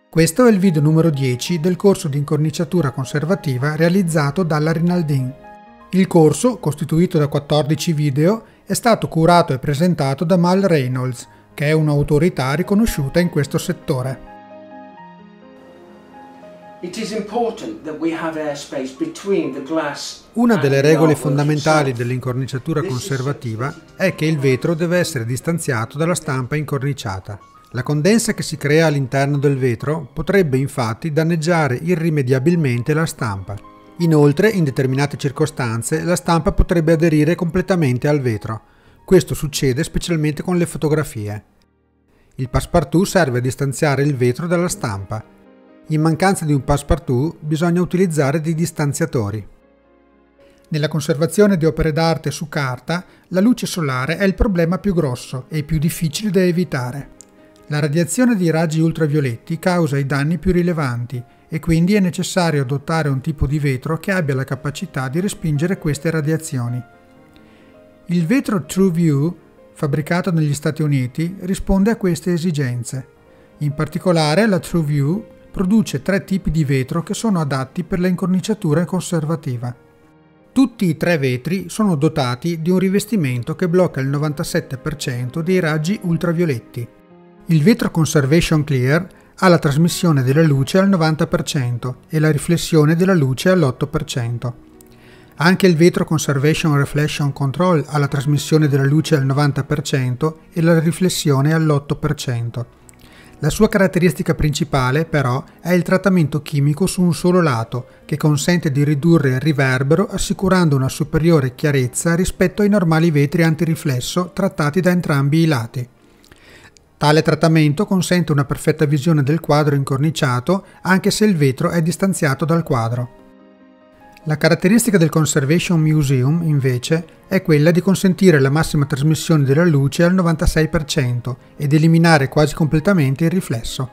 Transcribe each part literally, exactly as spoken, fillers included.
Questo è il video numero dieci del corso di incorniciatura conservativa realizzato dalla Rinaldin. Il corso, costituito da quattordici video, è stato curato e presentato da Mal Reynolds, che è un'autorità riconosciuta in questo settore. Una delle regole fondamentali dell'incorniciatura conservativa è che il vetro deve essere distanziato dalla stampa incorniciata. La condensa che si crea all'interno del vetro potrebbe infatti danneggiare irrimediabilmente la stampa. Inoltre, in determinate circostanze, la stampa potrebbe aderire completamente al vetro. Questo succede specialmente con le fotografie. Il passepartout serve a distanziare il vetro dalla stampa. In mancanza di un passepartout bisogna utilizzare dei distanziatori. Nella conservazione di opere d'arte su carta, la luce solare è il problema più grosso e più difficile da evitare. La radiazione dei raggi ultravioletti causa i danni più rilevanti e quindi è necessario adottare un tipo di vetro che abbia la capacità di respingere queste radiazioni. Il vetro TrueView, fabbricato negli Stati Uniti, risponde a queste esigenze. In particolare, la TrueView produce tre tipi di vetro che sono adatti per la incorniciatura conservativa. Tutti i tre vetri sono dotati di un rivestimento che blocca il novantasette per cento dei raggi ultravioletti. Il vetro Conservation Clear ha la trasmissione della luce al novanta per cento e la riflessione della luce all'otto per cento. Anche il vetro Conservation Reflection Control ha la trasmissione della luce al novanta per cento e la riflessione all'otto per cento. La sua caratteristica principale, però, è il trattamento chimico su un solo lato, che consente di ridurre il riverbero assicurando una superiore chiarezza rispetto ai normali vetri antiriflesso trattati da entrambi i lati. Tale trattamento consente una perfetta visione del quadro incorniciato anche se il vetro è distanziato dal quadro. La caratteristica del Conservation Museum, invece, è quella di consentire la massima trasmissione della luce al novantasei per cento ed eliminare quasi completamente il riflesso.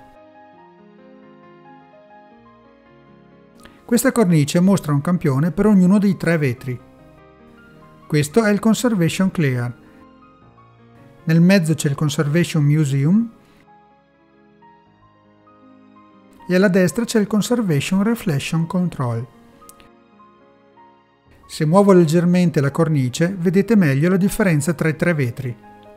Questa cornice mostra un campione per ognuno dei tre vetri. Questo è il Conservation Clear. Nel mezzo c'è il Conservation Museum e alla destra c'è il Conservation Reflection Control. Se muovo leggermente la cornice, vedete meglio la differenza tra i tre vetri.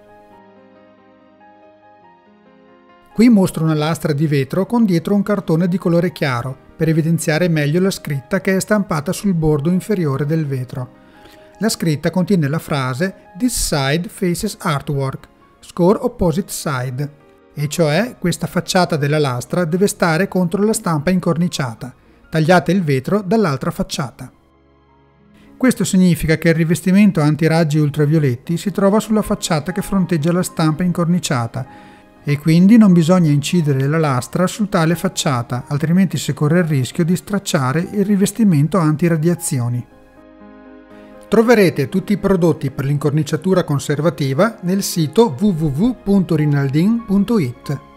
Qui mostro una lastra di vetro con dietro un cartone di colore chiaro, per evidenziare meglio la scritta che è stampata sul bordo inferiore del vetro. La scritta contiene la frase "This side faces artwork, score opposite side", e cioè questa facciata della lastra deve stare contro la stampa incorniciata. Tagliate il vetro dall'altra facciata. Questo significa che il rivestimento antiraggi ultravioletti si trova sulla facciata che fronteggia la stampa incorniciata e quindi non bisogna incidere la lastra su tale facciata, altrimenti si corre il rischio di stracciare il rivestimento antiradiazioni. Troverete tutti i prodotti per l'incorniciatura conservativa nel sito w w w punto rinaldin punto it.